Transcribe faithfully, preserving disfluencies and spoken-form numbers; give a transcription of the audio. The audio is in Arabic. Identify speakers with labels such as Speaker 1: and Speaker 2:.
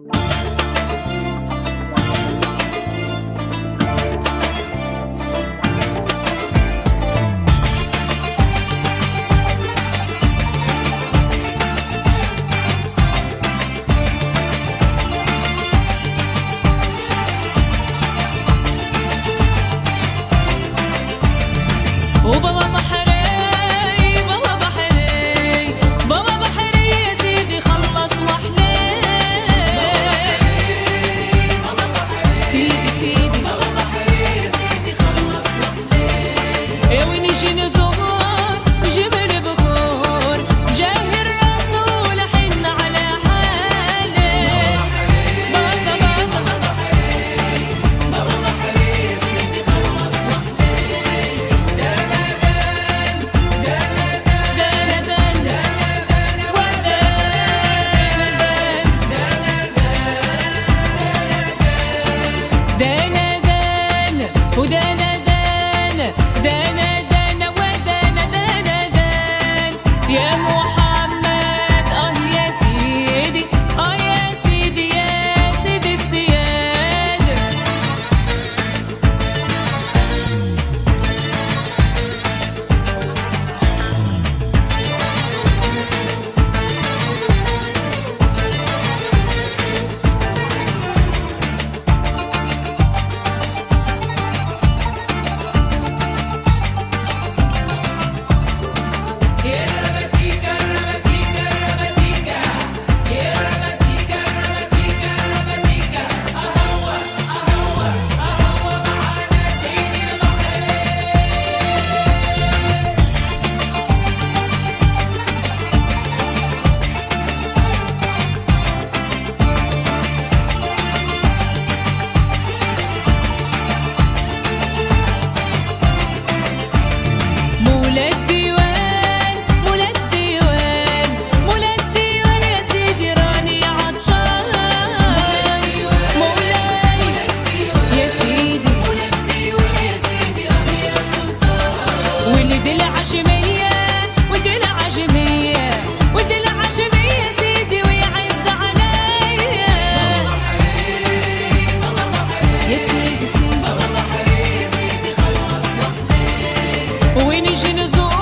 Speaker 1: وبابا بحري بابا بحري بابا بحري يا سيدي خلص وحلي بابا بحري سيدي سيدي بابا بحري يا سيدي خلص وحلي يا وين يجي نزور جبل بخور بجاه الرسول حن على حالي بابا بابا بحري بابا بحري يا سيدي خلص وحلي دانا دانا ودانا دانا دانا دانا ودانا دانا دان يا محمد اه يا سيدي اه يا سيدي يا سيدي السيادة وين يجي نزور